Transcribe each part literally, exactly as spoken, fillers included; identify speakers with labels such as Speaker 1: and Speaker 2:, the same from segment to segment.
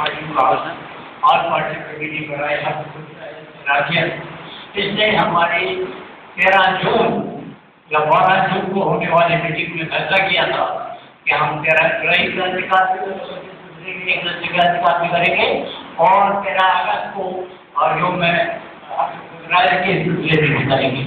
Speaker 1: Party کا آل party committee بنائے راجیہ، اس نے ہماری تیرہ جون یا بارہ جون کو ہونے والے میٹنگ میں فیصلہ کیا تھا کہ ہم تیرہ جولائی کا انتخاب بھی کریں گے اور تیرہ اگست کو اور جو میں رائے کے سلسلے میں کریں گے۔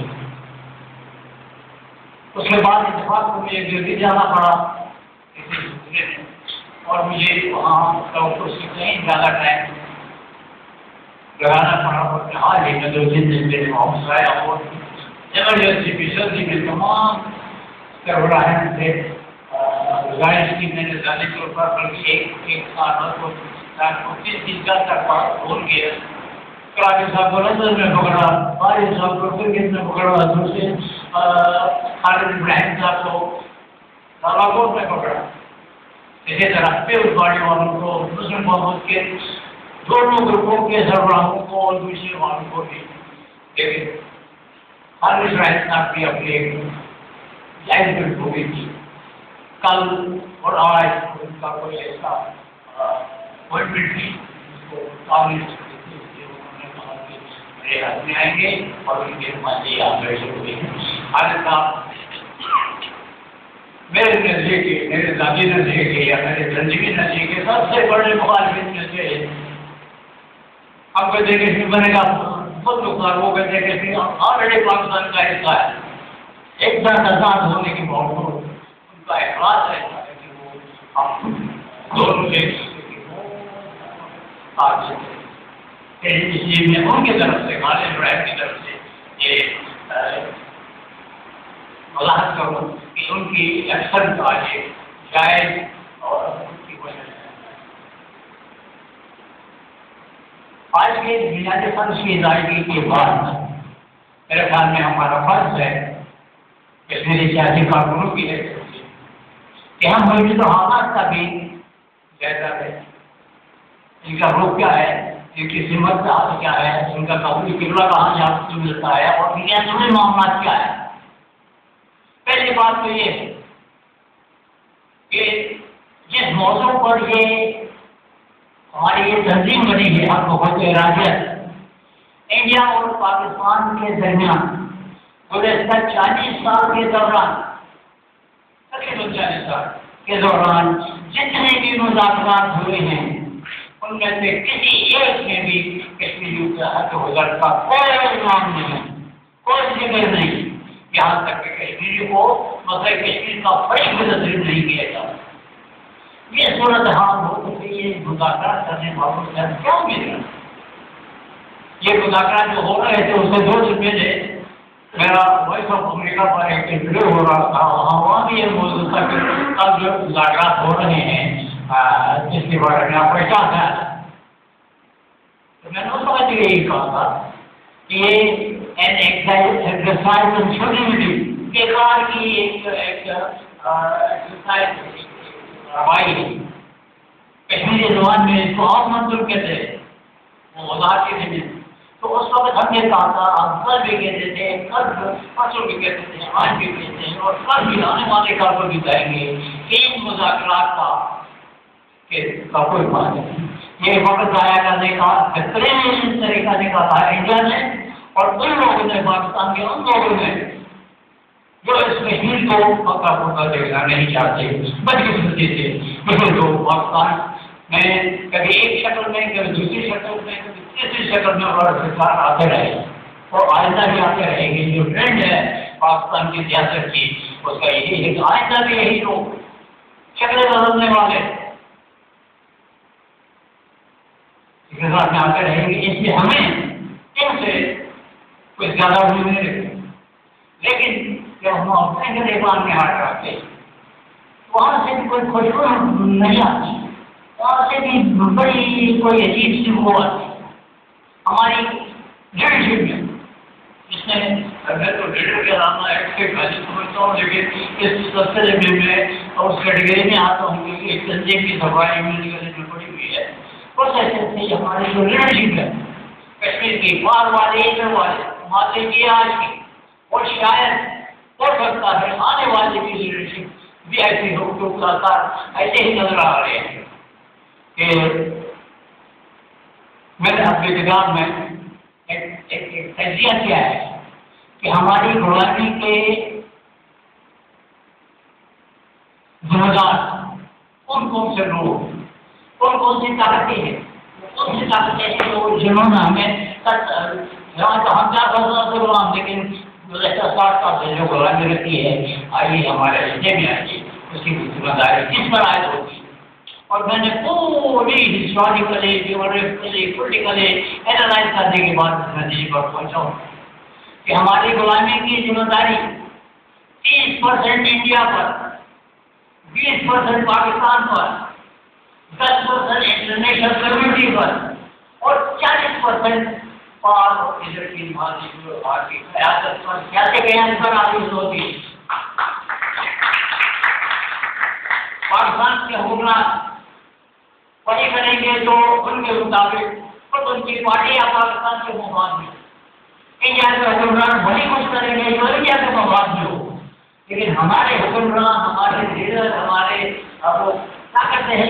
Speaker 1: اس کے بعد اتفاق کو مجھے دلی جانا پڑا اسی سلسلے میں، اور مجھے وہاں ڈاکٹر سے کہیں زیادہ ٹائم لگانا پڑا اور حال ہی میں دو تین دن میرے واپس آیا اور ایمرجنسی ایمرجنسی میں تمام سربراہان سے گزارش کی میں نے ذاتی طور پر بلکہ ایک ایک سال کو تیس دن کا تک بھول گیا۔ کراچی صاحب کو لندن میں پکڑا، فارغ صاحب کو کرکٹ میں پکڑا، دوسرے خالد ابراہیم صاحب کو لاہور میں پکڑا، اسی طرح پیپلز پارٹی والوں کو، مسلم محمد کے دونوں گروپوں کے سربراہوں کو اور دوسرے والوں کو بھی، لیکن خالد ابراہیم صاحب کی اپنی ایک لائف ہو گئی تھی۔ کل اور آج ان کا کوئی ایسا اپوائنٹمنٹ تھی جس کو قابل میرے ہاتھ میں آئیں گے اور ان کے نمائندے آپ بیٹھے ہوئے ہیں۔ خالد صاحب میرے نزدیک میرے ذاتی نزدیک یا میرے تنظیمی نزدیک کے سب سے بڑے مخالفین میں سے آپ کو دیکھے کہ بنے گا خود نقصان وہ کہتے ہیں کہ آلریڈی پاکستان کا حصہ ہے، ایک ساتھ آزاد ہونے کے باوجود ان کا احساس ہے کہ وہ ہم دونوں کے آج اس لیے میں ان کی طرف سے خالد ابراہیم کی طرف سے یہ ملاحظ کروں کہ ان کی اکثر کا یہ شاید اور ان کی وجہ سے آج کے بنیادی فرض کی ادائیگی کے بعد میرے خیال میں ہمارا فرض ہے کشمیری سیاسی کارکنوں کی حیثیت سے کہ ہم موجودہ حالات کا بھی جائزہ لیں، ان کا رخ کیا ہے، ان کی سمت کا حال کیا ہے، ان کا قبول قبلہ کہاں جہاں سے ملتا ہے اور دنیا میں معاملات کیا ہے۔ پہلی بات تو یہ ہے کہ جس موضوع پر یہ ہماری یہ تنظیم بنی ہے آپ کو بہت راجیت انڈیا اور پاکستان کے درمیان گزشتہ چالیس سال کے دوران تقریباً چالیس سال کے دوران جتنے بھی مذاکرات ہوئے ہیں ان میں سے کسی ایک میں بھی کشمیریوں کے حق حضرت کا کوئی نام نہیں، کوئی ذکر نہیں، یہاں تک کہ کشمیری کو مسئلہ کشمیر کا فرق بھی تسلیم نہیں کیا جاتا۔ یہ صورت حال ہو تو یہ مذاکرات کرنے والوں سے کیوں مل رہا؟ یہ مذاکرات جو ہو رہے تھے اس سے دو دن پہلے میرا وائس آف امریکہ پر ایک انٹرویو ہو رہا تھا، وہاں وہاں بھی یہ موضوع تھا کہ اب جو مذاکرات ہو رہے ہیں جس کے بارے میں آپ کو کیا تھا، تو میں نے اس وقت یہی کہا تھا کہ یہ ایکسرسائز بیکار کی ایک ایکسرسائز روائی ہے۔ کشمیری زبان میں اس کو اور منظور کہتے ہیں، وہ وضاحت کے لیے تو اس وقت ہم یہ کہا تھا آپ کل بھی کہتے تھے، کل پرسوں بھی کہتے تھے، آج بھی کہتے ہیں اور کل بھی آنے والے کل کو بھی کہیں گے کہ ان مذاکرات کا کا کوئی بات نہیں، یہ وقت ضائع کرنے کا بہترین طریقہ نکالا ہے انڈیا نے اور ان لوگوں نے پاکستان کے ان لوگوں نے جو اس کشمیر کو پکا پکا دیکھنا نہیں چاہتے بدقسمتی سے مثل جو پاکستان میں کبھی ایک شکل میں کبھی دوسری شکل میں کبھی تیسری شکل میں اور سرکار آتے رہے اور آئندہ بھی آتے رہیں گے۔ جو ٹرینڈ ہے پاکستان کی سیاست کی اس کا یہی ہے کہ آئندہ بھی یہی لوگ شکلیں بدلنے والے کے ساتھ میں آتے رہیں گے، اس لیے ہمیں ان سے کوئی زیادہ امید نہیں رکھتے، لیکن جب ہم اپنے گریبان میں ہاتھ رکھتے وہاں سے بھی کوئی خوشبو نہیں آتی، وہاں سے بھی بڑی کوئی عجیب سی وہ آتی ہماری لیڈرشپ میں، جس نے میں تو لیڈر کے نام ایکٹ کے خالی سمجھتا ہوں، لیکن اس سلسلے میں میں اس کیٹیگری میں آتا ہوں کہ ایک تنظیم کی صفائی ملنے میں پڑی ہوئی ہے۔ اس ایسے سے ہماری جو لیڈرشپ ہے کشمیر کی بار والے ادھر والے ماتے کی آج کی اور شاید ہو سکتا ہے آنے والی بھی لیڈرشپ بھی ایسی ہو تو ایسے ہی نظر آ رہے ہیں کہ عربی وگیان میں ایک تجزیہ کیا ہے کہ ہماری غلامی کے ذمہ دار کون کون سے لوگ، کون کون سی طاقتیں ہیں، کون سی طاقتیں ہیں لوگ جنہوں نے ہمیں یہاں تو ہم کیا کرنا سے غلام، لیکن گزشتہ ساٹھ سال سے جو غلامی رہتی ہے آئیے ہمارے رشتے میں آئیے اس کی ذمہ داری کس پر عائد ہوگی۔ اور میں نے پوری ہسٹوریکلی جیوگرافیکلی پولیٹیکلی اینالائز کرنے کے بعد اس نتیجے پر پہنچا ہوں کہ ہماری غلامی کی ذمہ داری تیس پرسینٹ انڈیا پر، بیس پرسینٹ پاکستان پر، دس پرسینٹ انٹرنیشنل کمیونٹی پر اور چالیس پرسینٹ ادھر کی قیادت پر کیسے قیام پر عاجز ہوتی ہے۔ پاکستان کے حکمران پڑے کریں گے تو ان کے مطابق اور ان کی پارٹیاں پاکستان کے مفاد میں، انڈیا کے حکمران بڑی کچھ کریں گے تو انڈیا کے مفاد میں ہو، لیکن ہمارے حکمران، ہمارے لیڈر، ہمارے طاقت ہیں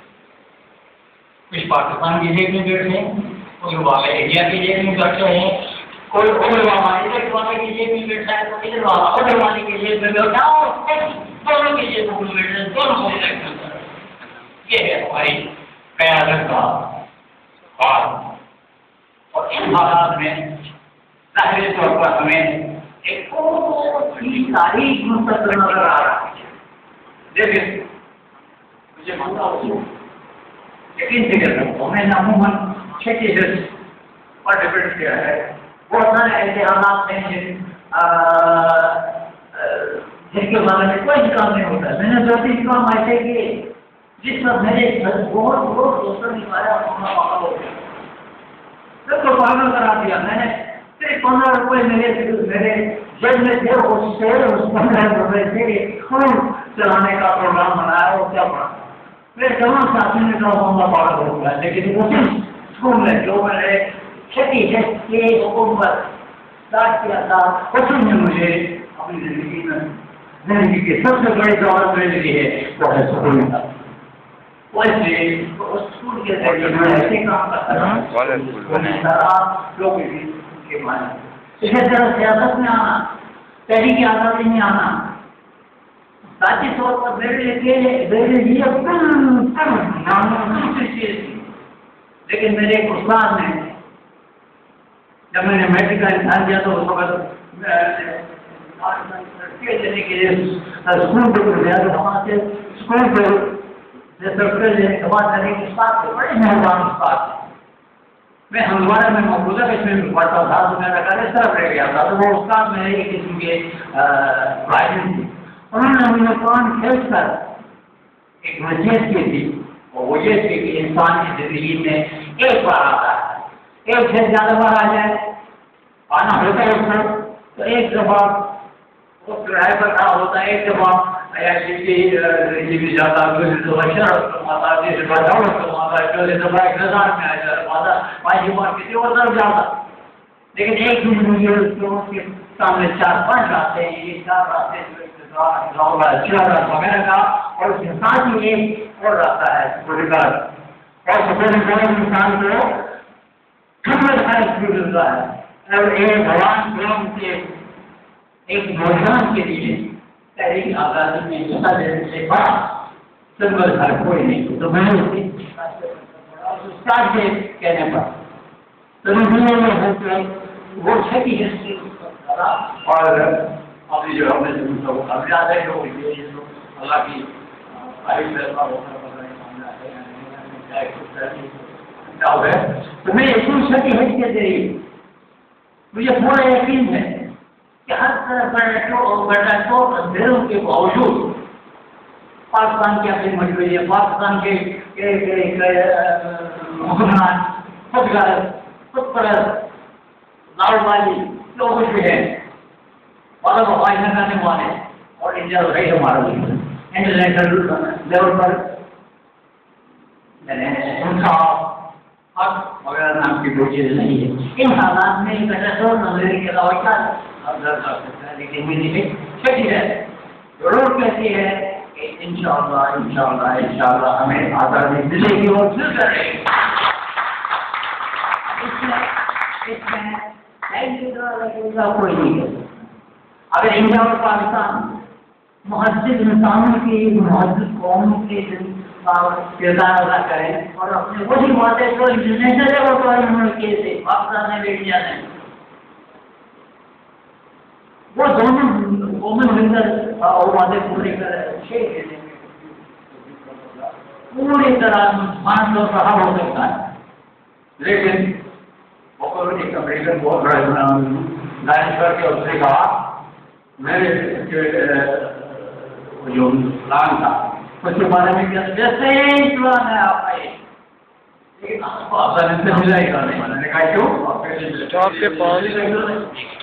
Speaker 1: کچھ پاکستان کی جیب میں بیٹھے ہیں، کوئی والے انڈیا کی جیب میں بیٹھے ہیں، کوئی ادھر والا ادھر والے کی جیب میں بیٹھا ہے، کوئی ادھر والا ادھر والے کی جیب میں بیٹھا ہے، دونوں کی جیب میں بیٹھے ہیں، دونوں کو یہ ہے ہماری قیادت کا حال۔ اور ان حالات میں ظاہری طور پر ہمیں ایک بہت ہی تاریخ منتظر نظر آ رہا ہے۔ لیکن مجھے معلوم ہو یقین سے کہتا ہوں میں نے عموماً چھ چیزیں پر ڈپینڈ کیا ہے۔ بہت سارے ایسے حالات ہیں جن جن کے بارے میں کوئی کام نہیں ہوتا ہے۔ میں نے دو تین کام ایسے کیے جس پر میرے بہت بہت دوستوں نے پایا پاگل ہو گیا، سب کو پاگل کرا دیا۔ میں نے صرف پندرہ روپئے میرے میرے جیب میں تھے، اس سے اس پندرہ روپئے سے خون چلانے کا پروگرام بنایا اور کیا پڑا میرے تمام ساتھی نے کہا ہوں پاگل ہو گیا۔ لیکن اسی اسکول میں جو میں نے کھیتی کے حکومت اسٹارٹ کیا تھا اس نے مجھے اپنی زندگی میں زندگی کی سب سے بڑی دولت میرے لیے وہ ہے سکول کا۔ ویسے اسکول کے ذریعے میں ایسے کام کرتا ہوں لوگ کے معنی اسی طرح سیاست میں آنا، تحریک آزادی میں آنا ذاتی طور پر میرے لیے میرے لیے ناممکن چیز تھی، لیکن میرے ایک استاد نے جب میں نے میٹرک کا امتحان دیا تو اس وقت لینے کے لیے اسکول پہ گیا تو وہاں سے اسکول پہ سرٹیفکیٹ لینے کے بعد میرے ایک استاد تھے، بڑے مہربان استاد تھے۔ میں ہندوارہ میں موجود ہے اس میں پڑھتا تھا تو میرا گھر اس طرف رہ گیا تھا، تو وہ استاد میں ایک قسم کے پرائیویٹ تھی۔ انہوں نے مجھے قرآن کھیل کر ایک نصیحت کی تھی، اور وہ یہ تھی کہ انسان کی زندگی میں ایک بار آتا ہے، ایک سے زیادہ بار آ جائے آنا ہوتا ہے اس میں تو ایک دفعہ وہ کرایہ پر کھڑا ہوتا ہے، ایک دفعہ جاتا کسی اور طرف جاتا، لیکن ایک دن مجھے کے سامنے چار پانچ راستے ہیں، یہ چار راستے وغیرہ کا، اور اس کے ساتھ ہی ایک اور راستہ ہے روزگار، اور سب سے انسان کو ملتا ہے اور ایک بھگوان قوم کے ایک نوجوان کے لیے تحریک آزادی میں حصہ لینے سے بڑا سنبھل ہر کوئی نہیں۔ تو میں نے استاد کے کہنے پر تو میں وہ چھٹی ہسٹری اور ابھی جو ہم نے قابلات ہے جو اللہ کی تو میں اتنی چھٹی حیثیت دے رہی مجھے پورا یقین ہے کہ ہر طرح کا اندھیروں کے باوجود پاکستان کی اپنی مجبوری ہے، پاکستان کے حکمران خود غرض خود پرست لاؤ والی جو کچھ بھی ہے والا وفائی نہ کرنے والے اور انڈیا رہی ہمارا انٹرنیشنل لیول پر حق وغیرہ نام کی کوئی چیز نہیں ہے۔ ان حالات میں نظریے کے علاوہ کیا لیکن ہے ضرور کہتی ہے کہ انشاءاللہ انشاءاللہ انشاءاللہ ہمیں آزادی ملے گی اور پھر کرے گی۔
Speaker 2: کا کوئی نہیں ہے. اگر انڈیا اور پاکستان مہذب انسانوں کی مہذب قوم کے کردار ادا کریں اور اپنے وہی باتیں جو انٹرنیشنل لیول پر انہوں نے کیے تھے پاکستان نے انڈیا نے وہ دونوں قومیں مل کر اور وعدے پورے کر پوری طرح پانچ سو کا حل ہو سکتا ہے. لیکن کمیشن بہت بڑا لائن کر کے اس نے کہا میرے جو پلان تھا اس کے بارے میں کیا جیسے ہی پلان ہے آپ کا یہ لیکن آپ کو آسانی سے ملا ہی کرنے والا نے کہا کیوں آپ کے